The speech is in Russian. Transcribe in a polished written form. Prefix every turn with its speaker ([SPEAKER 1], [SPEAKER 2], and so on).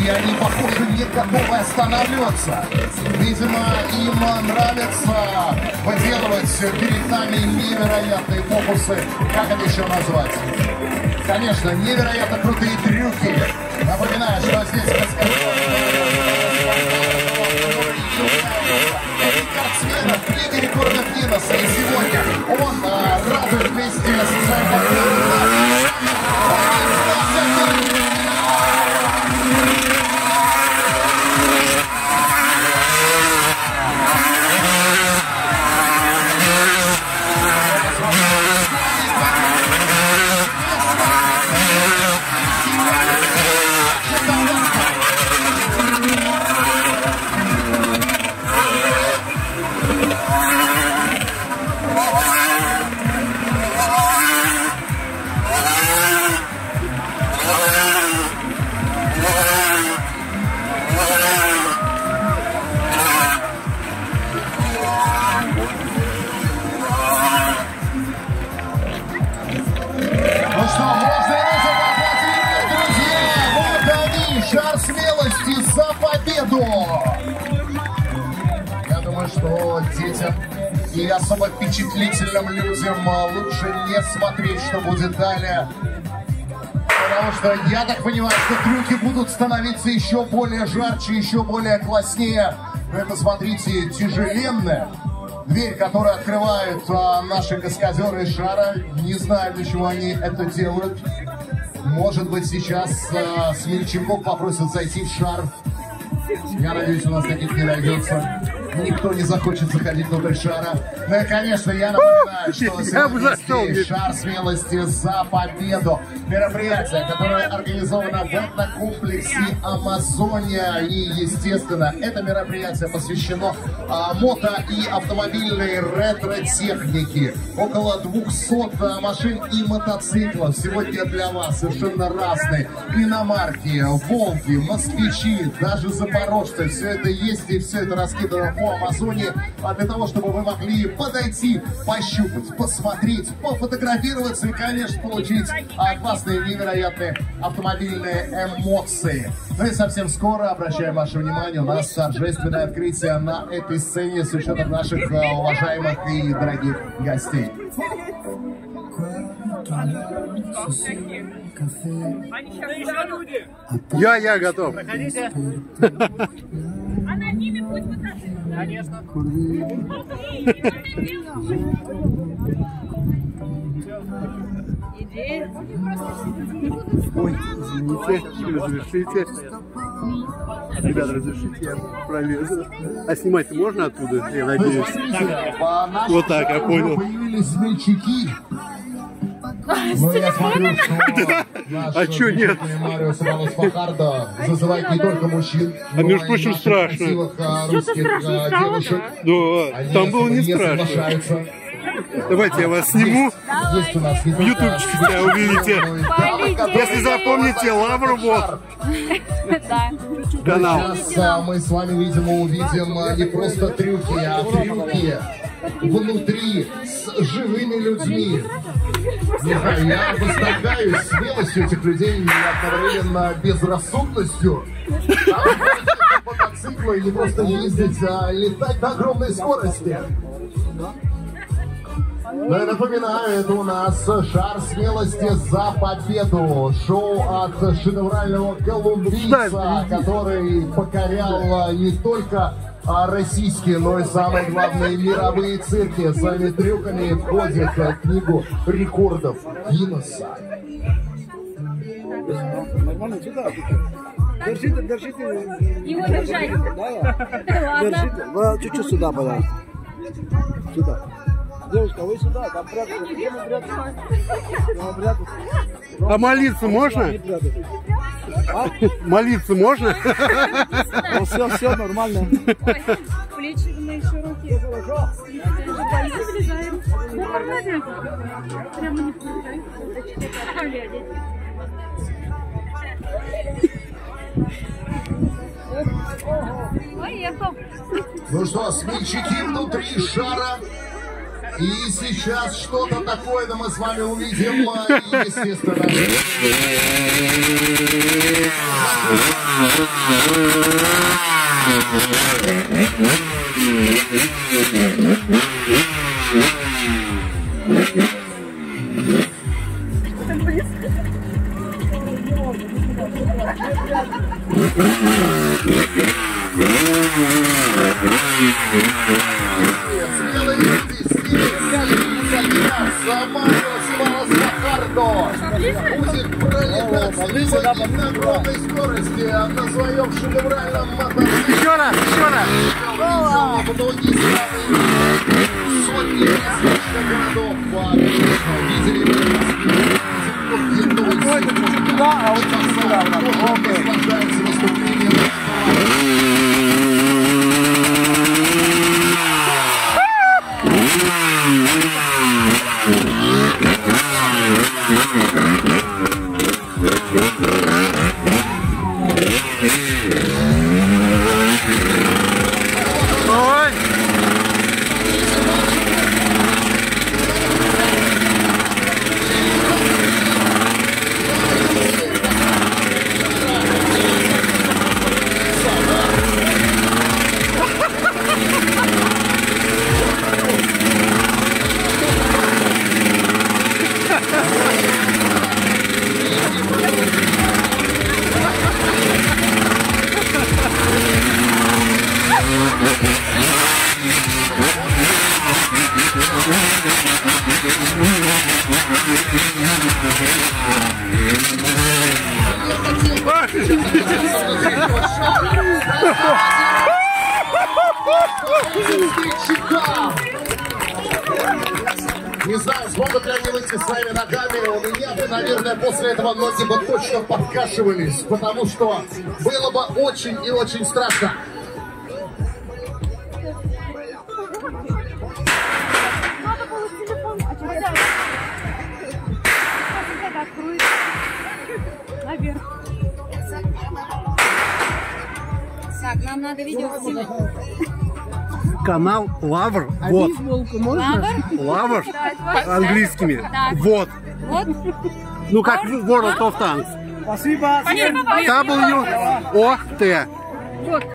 [SPEAKER 1] и они, похоже, не готовы останавливаться. Видимо, им нравится выделывать перед нами невероятные фокусы. Как это еще назвать? Конечно, невероятно крутые трюки. Напоминаю, что здесь рекордсмена в книге рекордов Гиннесса. И сегодня он радует вместе со своим партнером. Шар смелости за победу! Я думаю, что детям и особо впечатлительным людям лучше не смотреть, что будет далее. Потому что я так понимаю, что трюки будут становиться еще более жарче, еще более класснее. Это, смотрите, тяжеленная дверь, которую открывают наши каскадеры шара. Не знаю, для чего они это делают. Может быть, сейчас смельчаков попросят зайти в шар. Я надеюсь, у нас таких не найдется. Никто не захочет заходить внутрь шара. Ну и, конечно, я напоминаю, что сегодня шар смелости за победу. Мероприятие, которое организовано в этнокомплексе Амазония. И, естественно, это мероприятие посвящено мото- и автомобильной ретро-технике. Около 200 машин и мотоциклов сегодня для вас совершенно разные. Иномарки, Волги, москвичи, даже запорожцы. Все это есть и все это раскидано по Амазонии, для того, чтобы вы могли подойти, пощупать, посмотреть, пофотографироваться и, конечно, получить классные, невероятные автомобильные эмоции. Ну и совсем скоро, обращаем ваше внимание, у нас торжественное открытие на этой сцене с учетом наших уважаемых и дорогих гостей.
[SPEAKER 2] Я готов.
[SPEAKER 3] Проходите.
[SPEAKER 4] А на ними пусть покажи.
[SPEAKER 3] Конечно.
[SPEAKER 2] Ой, извините, разрешите. Ребята, разрешите, я пролезу. А снимать можно оттуда, я надеюсь? Вот так, я понял.
[SPEAKER 1] Появились смельчаки. Ну, я смотрю, что
[SPEAKER 2] А чё нет?
[SPEAKER 1] Марио Савалос Фахардо зазывает не только мужчин,
[SPEAKER 2] А между прочим, страшно.
[SPEAKER 4] Что-то страшно стало,
[SPEAKER 2] Да, там было не страшно. Давайте я вас сниму. В ютубчике меня увидите. Если запомните, Лавр вот. Канал.
[SPEAKER 1] Сейчас мы с вами, видимо, увидим не просто трюки, а трюки внутри с живыми людьми. Не знаю, я восторгаюсь смелостью этих людей и одновременно безрассудностью. Мотоциклы не просто ездить, а летать на огромной скорости. Ну и напоминаю, это у нас шар смелости за победу. Шоу от шедеврального колумбийца, который покорял не только российские, но и самые главные мировые цирки. Своими трюками входит в книгу рекордов Гиннесса.
[SPEAKER 5] Нормально, сюда. Держите, держите.
[SPEAKER 4] Его держать.
[SPEAKER 5] Держите. Вы чуть-чуть сюда, пожалуйста. Сюда. Девушка, вы сюда, там прятаться. Где мы прятаться?
[SPEAKER 2] А молиться можно?
[SPEAKER 5] А?
[SPEAKER 2] Молиться можно?
[SPEAKER 5] Ну, все нормально.
[SPEAKER 4] Плечи широкие. Влезаем. Прямо не влезаем.
[SPEAKER 1] Ну что, смельчаки внутри шара. И сейчас что-то такое мы с вами увидим, естественно. Смелые люди, будет пролетать на огромной скорости на своем шедевральном мотоцикле.
[SPEAKER 2] Еще раз, еще раз.
[SPEAKER 1] Сотни различных городов. Видели
[SPEAKER 5] Туда, а вот сюда.
[SPEAKER 1] наслаждается выступлением.
[SPEAKER 2] Ой!
[SPEAKER 1] Не знаю, смогут ли они выйти своими ногами. У меня бы, наверное, после этого ноги бы точно подкашивались, потому что было бы очень и очень страшно.
[SPEAKER 4] Надо было телефон. Наверх. Так, нам надо видео снимать.
[SPEAKER 2] Канал Лавр. Вот.
[SPEAKER 4] Лавр?
[SPEAKER 2] Лавр
[SPEAKER 4] Да,
[SPEAKER 2] английскими.
[SPEAKER 4] Так.
[SPEAKER 2] Вот.
[SPEAKER 4] Вот.
[SPEAKER 2] Ну как World of Tanks.
[SPEAKER 5] Спасибо.
[SPEAKER 4] Спасибо.
[SPEAKER 2] W-O-T.
[SPEAKER 4] Вот.